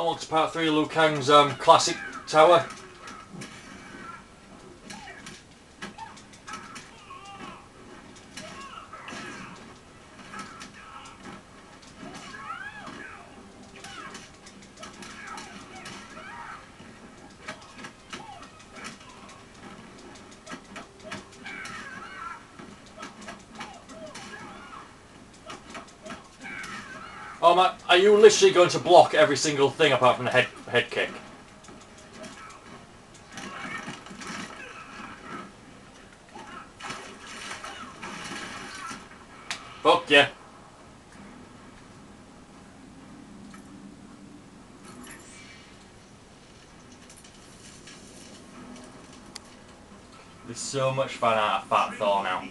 welcome to part 3 of Liu Kang's classic tower. Oh man, are you literally going to block every single thing apart from the head kick? Fuck yeah. There's so much fun out of Fat Thor now.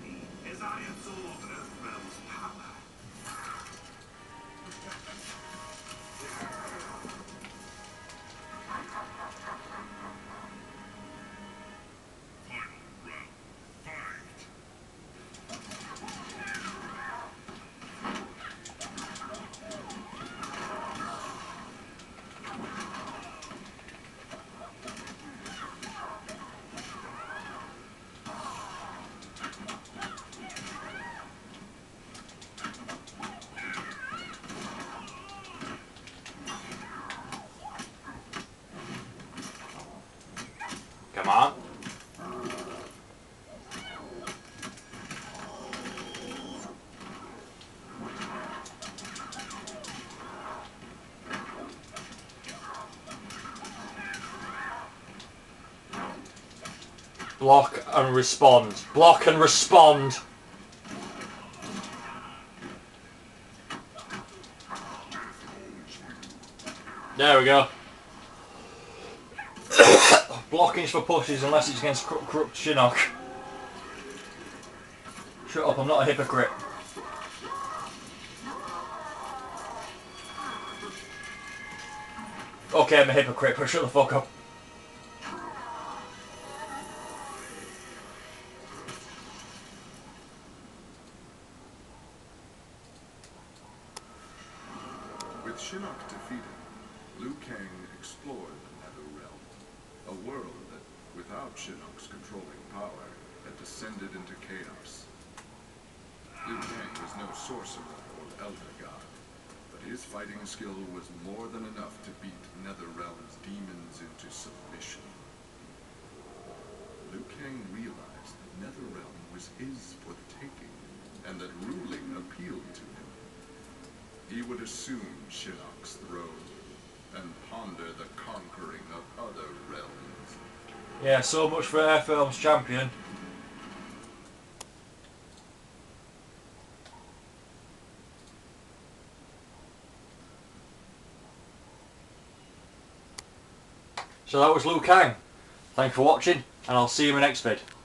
Come on. Block and respond. Block and respond. There we go. Blocking's for pushes unless it's against Crook Shinnok. Shut up, I'm not a hypocrite. Okay, I'm a hypocrite, but shut the fuck up. With Shinnok defeated, Liu Kang explored the Netherrealm, a world that, without Shinnok's controlling power, had descended into chaos. Liu Kang was no sorcerer or elder god, but his fighting skill was more than enough to beat Netherrealm's demons into submission. Liu Kang realized that Netherrealm was his for the taking, and that ruling appealed to him. He would assume Shinnok's throne and ponder the conquering of other realms. Yeah, so much for Airfilm's champion. So that was Liu Kang. Thanks for watching, and I'll see you in my next vid.